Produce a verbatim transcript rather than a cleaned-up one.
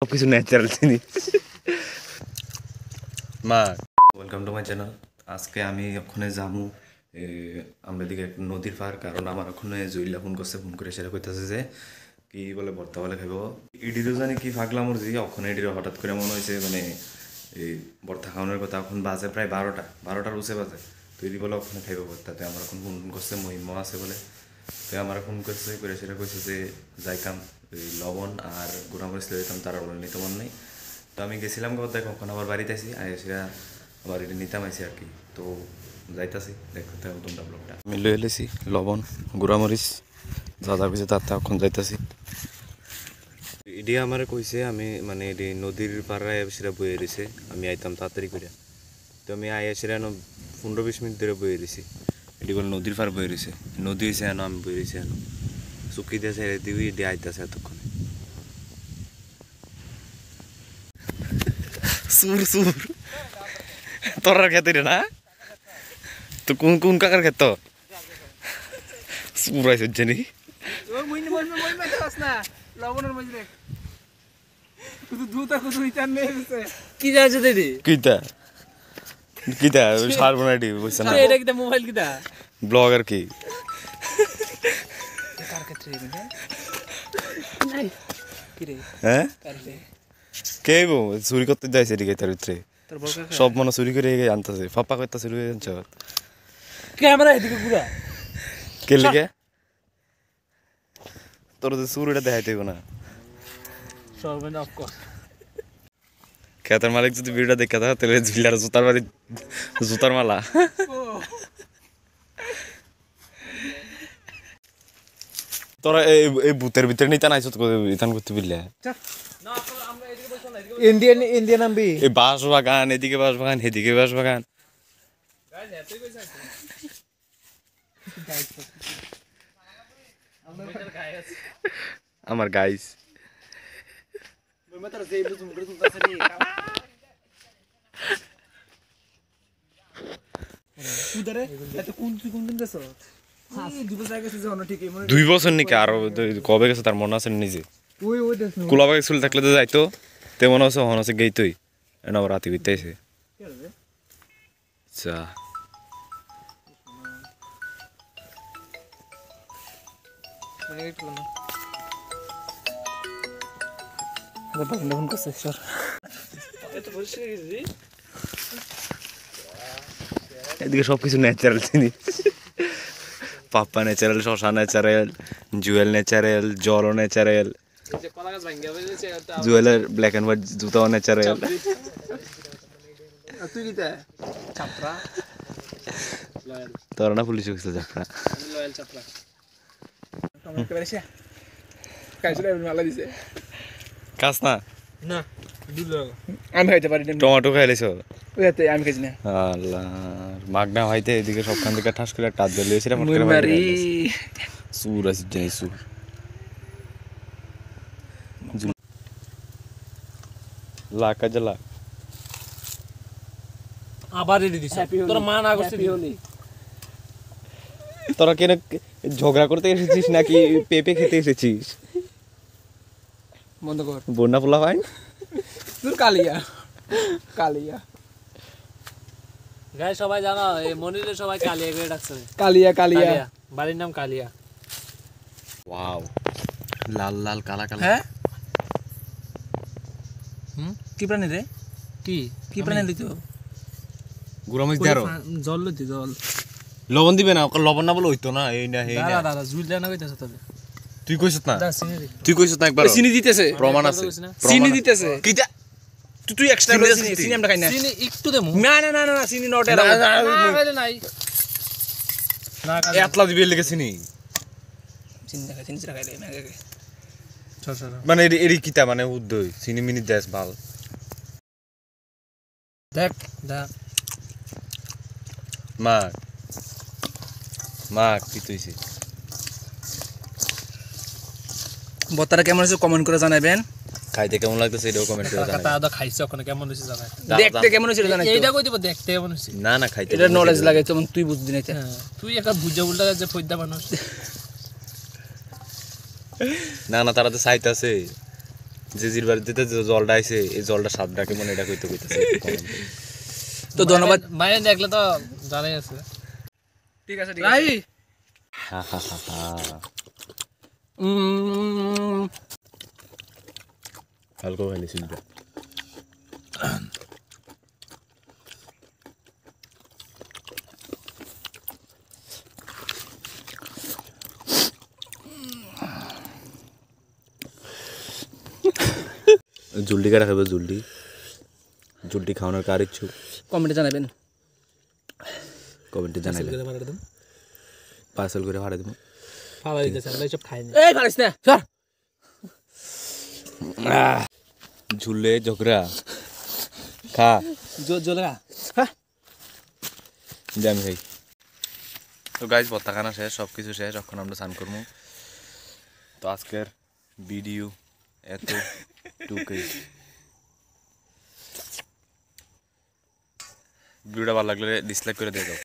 সবকিছু ন্যাচারাল জিনিস। মা ওয়েলকাম টু মাই চ্যানেল। আজকে আমি ওখানে যাবো আমরা দিকে নদীর পার, কারণ আমার ওখানে জুইলা ফোন করছে, ফোন করে সেটা কইতেছে যে কি বলে ভর্তা বলে খাইব। ইডিরও জানি কি ফাগলাম যে ওখানে ইডিরও হঠাৎ করে মনে হয়েছে মানে এই ভর্তা খাওয়ানোর কথা। এখন বাজে প্রায় বারোটা বারোটার উচে বাজে, তো ইডি বলে ওখানে খাইব ভর্তাতে। আমার এখন ফোন করছে মহিমা আছে বলে, তো আমার ফোন করছে করে সেটা কইছে যে যাইতাম ওই লবণ আর গুঁড়ামরিচ লইতাম, তারা বলে নিতে মন নেই। তো আমি গেছিলাম কথা কখন আবার বাড়িতে আসি আর সেটা আবার এটা নিতাম আইসি আর কি। তো যাইতাছি, দেখতে হবে তোমরা ব্লগটা। আমি লই এলেছি লবণ গুঁড়ামরিচ যা যা কিছু তার এখন যাইতাছি। এটি আমার কইছে আমি মানে এটি নদীর পাড়ায় সেটা বয়ে রয়েছে, আমি আইতাম তাড়াতাড়ি করে। তো আমি আইয়া সেটা পনেরো বিশ মিনিট ধরে বয়ে রয়েছি। এটি বলে নদীর পাড় বয়ে রয়েছে, নদী হয়েছে এনো, আমি বয়ে রয়েছি এনো চুক্কি দিয়েছে দিবি এটি আইতাছে এতক্ষণে। সুর সুর তোর খেতে রে না তো কোন কোন কাকার খেত সুর আইস জানি কি যাচ্ছে দিদি কিতা কিতা সার বানাইটি বুঝছ না, এটা কিটা মোবাইল কিটা ব্লগার কি কার ক্ষেত্রে নাই কি রে হ্যাঁ কারলে কে বো চুরি করতে যাইছে এদিকে তার ভিতরে তোর বড় কাকা সব মনে চুরি করে আনতেছে ফাপা করতে চুরি করে আনছ ক্যামেরা এদিকে পুরা কে লিখে তোর তো চুরিটা দেখাইতে না সরবেন অফ কর। খেতার মালিক যদি ভিডিওটা দেখে থাকে তাহলে ঝিলার জুতার বাড়ি জুতার মালা। তোরা এই ভূতের ভিতরে নিতে নাইছ ইতান করতে বিলে ইন্ডিয়ান ইন্ডিয়ান আম্বি এই বাঁশ বাগান, এদিকে বাঁশ বাগান এদিকে বাঁশ বাগান। আমার গাইস দুই বছর নাকি আরো কবে গেছে তার মনে আছে নিজে কুলাবাগে চুল থাকলে তো যাইতো তেমন আছে হন আছে গেইতই এনে আবার রাতি বিতাইছে। আচ্ছা এদিকে সবকিছু ন্যাচারাল জিনিস, পাপ্পা ন্যাচারাল, শশা ন্যাচারাল, জুয়েল ন্যাচারাল, জলও ন্যাচারাল, জুয়েলের ব্ল্যাক অ্যান্ড হোয়াইট জুতাও ন্যাচারাল। তোরা না পুলিশ গেছিল চাপড়া কাজ না না আমি খাইতে পারি না, টমেটো খাইলেছ আমি খাইছি না। আল্লাহ মাগনা হইতে এদিকে সবখান থেকে ঠাস করে টাচ দিয়ে লিয়েছিলাম সুর আছে জানি সুর লাকা জ্বালা আবার রেডি দিছ তোর মা না করছে হলি। তোরা কেন ঝগড়া করতে এসেছিস নাকি পেঁপে খেতে এসেছিস? বন্ধ কর বন্যা পোলা হয় তোর কালিয়া কালিয়া গাই সবাই জানো এই মনিরে সবাই কালিয়া করে ডাকছে। কালিয়া কালিয়া বাড়ির নাম কালিয়া। ওয়াও লাল লাল কালা কালা। হ্যাঁ হুম কি প্রাণী রে কি কি প্রাণী লিতো গুরামইছ দারো জল লইতে জল লবণ দিবে না ওকে লবণ না বলে হইতো না এই না এই না দাদা দাদা জুল দেনা কইতাছ তবে তুই কইছত না তুই কইছত না একবার চিনি দিতেছে প্রমাণ আছে চিনি দিতেছে কিটা তুই তুই এক্সট্রা দিতেছিস চিনি আমরা খাই না চিনি একটু দেমু না না না না চিনি নট এরা না খাইলে নাই না এতলা দিবে লাগে চিনি চিনি দেখা চিনি খাইলে না আগে চল চল মানে এরি এরি কিটা মানে উদ্দই চিনি মিনি দেশ ভাল দেখ দা মা মা কি তুইছে বতারা কেমন আছে কমেন্ট করে জানাবেন। খাইতে কেমন লাগতেছে এটাও কমেন্ট করে জানাবেন। দাদা খাইছে ওখানে কেমন হইছে জানাই, দেখতে কেমন হইছে জানাই। এইটা কই দিব দেখতে কেমন হইছে না না খাইতে এটা নলেজ লাগে তেমন তুই বুঝবি না। তুই একা বুঝা উল্টা যে ফয়দা মানুষ না না তারা তো সাইতে আছে যে জির বাড়িতে যে জলটা আইছে এই জলটা স্বাদটা কেমন এটা কইতে কইতেছে তো ধন্যবাদ মায়ের দেখলে তো জানাই আছে ঠিক আছে ঠিক আছে হা হা হা হা উম হালকা খাইলে সিলটা জলদি কাটা খাবে জলদি জলদি খাওয়ানোর কার ইচ্ছুক কমেন্টে জানাবেন কমেন্টে জানাইলে পার্সেল করে ভাড়া দেবো ফালা দিতেছে আমরা সব খাই না এই খাইস না সর ঝুলে ঝগড়া খা জোর জোর খা হ্যাঁ আমি খাই তো গাইজ ভর্তা খানা শেষ সব কিছু শেষ এখন আমরা স্নান করবো তো আজকের ভিডিও এত টুকুই ভিডিওটা ভালো লাগলে ডিসলাইক করে দিয়ে দাও